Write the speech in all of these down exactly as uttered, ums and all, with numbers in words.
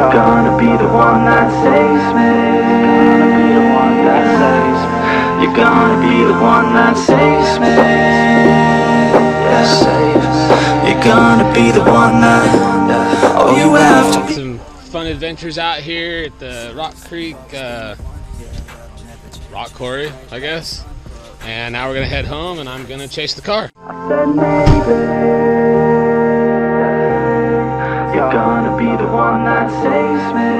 You're gonna be the one that saves me. You're gonna be the one that saves me. Yeah, save. You're gonna be the one that. Oh, you have to be. Some fun adventures out here at the Rock Creek uh, Rock Quarry, I guess. And now we're gonna head home, and I'm gonna chase the car. I said maybe you're gonna be the one that saves me.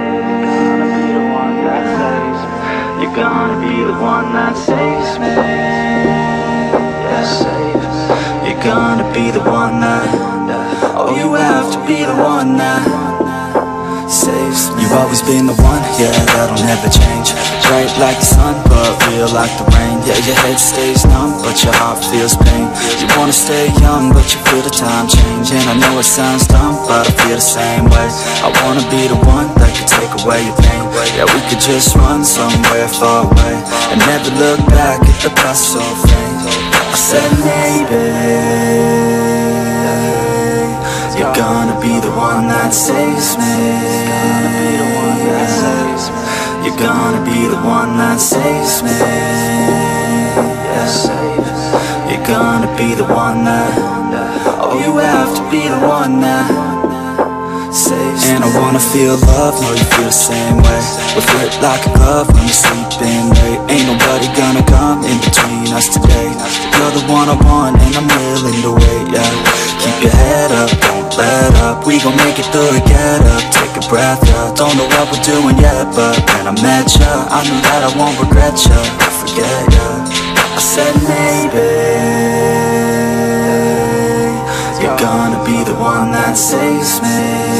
You're gonna be the one that saves me. Yeah, save. You're gonna be the one that. Oh, you have to be the one that saves me. You've always been the one, yeah, that'll never change. Bright like the sun, but real like the rain. Yeah, your head stays numb, but your heart feels pain. You wanna stay young, but you feel the time change. And I know it sounds dumb, but I feel the same way. I wanna be the one that could take away your pain. Yeah, we could just run somewhere far away and never look back at the past so faint. I said maybe you're gonna be the one that saves me. You're gonna be the one that saves me. Yeah, save. You're gonna be the one that. Oh, you have to be the one that saves me. And I wanna feel love, know you feel the same way. We're fit like a glove when you're sleeping late. Ain't nobody gonna come in between us today. You're the one I want and I'm willing to wait, yeah. Keep your head up, don't let up. We gon' make it through it, get up, take a breath, yeah. Don't know what we're doing yet, but when I met ya, I knew that I won't regret ya, forget ya. I said maybe you're gonna be the one that saves me.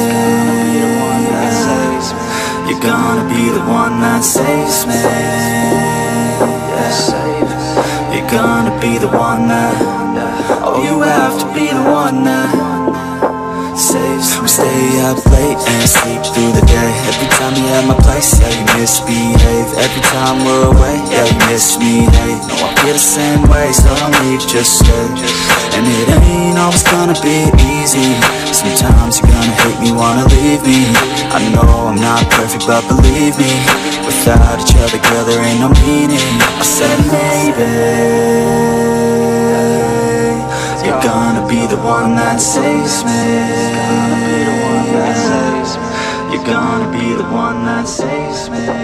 You're gonna be the one that saves me. Yeah, save. You're gonna be the one that. Oh, you have to be the one that saves me. We stay up late and sleep through the day. Every time you're at my place, yeah, you misbehave. Every time we're away, yeah, you miss me, hey. No, I feel the same way, so don't leave, just stay. And it ain't always gonna be easy. Sometimes you're gonna hate me, wanna leave me. I know I'm not perfect, but believe me, without each other, girl, there ain't no meaning. I said maybe you're gonna be the one that saves me. You're gonna be the one that saves me.